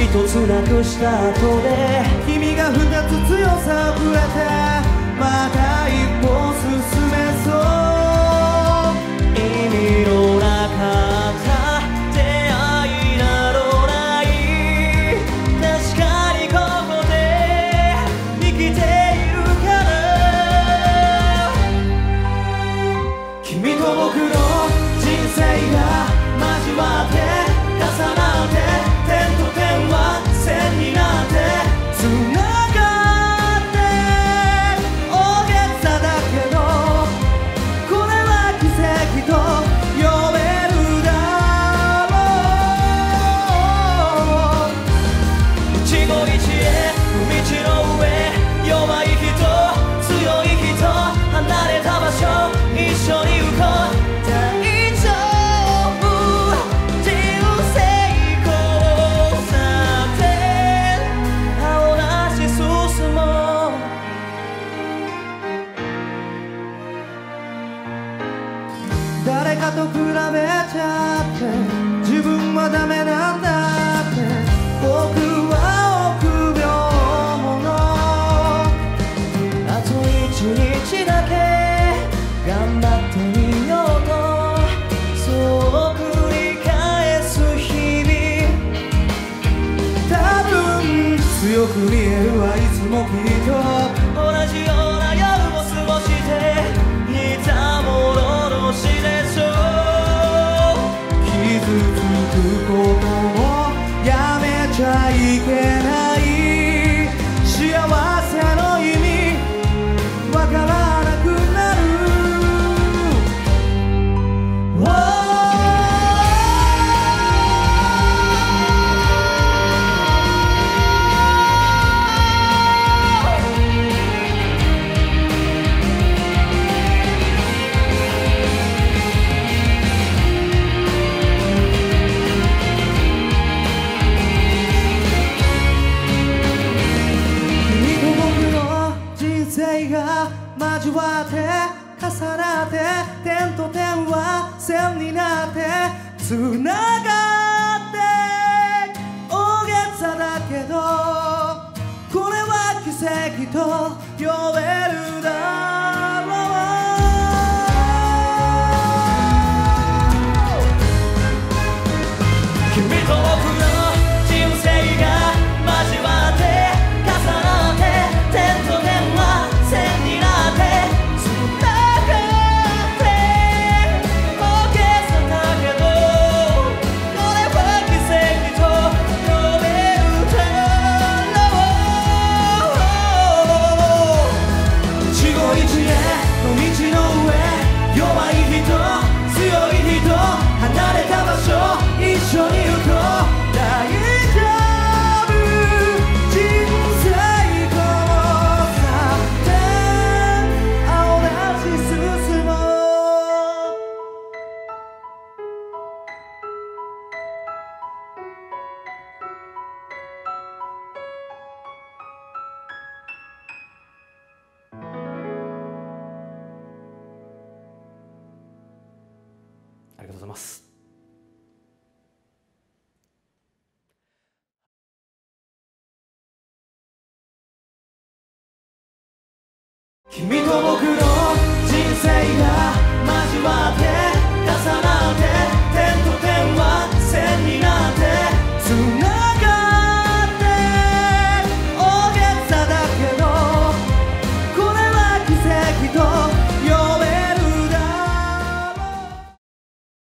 一つなくした後で君が二つ強さくれてまた一歩進めそう意味のなかった出会いなどない確かにここで生きているから君と僕の人生が交わって重なって点と点は線になってつながって大げさだけどこれは奇跡と呼べるだろう一期一会道の上弱い人強い人離れた場所一緒に行こう誰かと比べちゃって自分はダメなんだって僕は臆病者あと一日だけ頑張ってみようとそう繰り返す日々多分強く見えるはいつもきっと同じような夜を過ごして似たもの同士でしょう傷つくことをやめちゃいけない幸せの意味わからなくなる交わって重なって点と点は線になってつながって大げさだけどこれは奇跡と呼べるだろう君と僕の人生が交わって重なって点と点は線になって一緒に行こう大丈夫人生この差点青なし進もうありがとうございます君と僕の人生が交わって